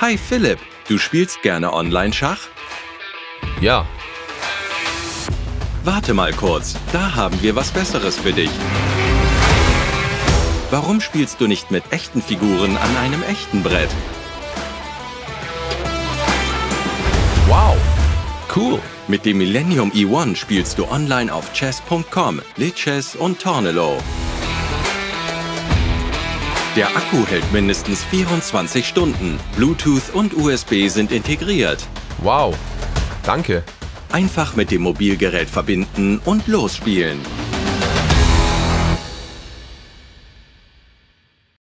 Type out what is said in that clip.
Hi Philipp, du spielst gerne Online-Schach? Ja. Warte mal kurz, da haben wir was Besseres für dich. Warum spielst du nicht mit echten Figuren an einem echten Brett? Wow. Cool. Mit dem Millennium E1 spielst du online auf chess.com, Lichess und Tornelo. Der Akku hält mindestens 24 Stunden. Bluetooth und USB sind integriert. Wow. Danke. Einfach mit dem Mobilgerät verbinden und losspielen.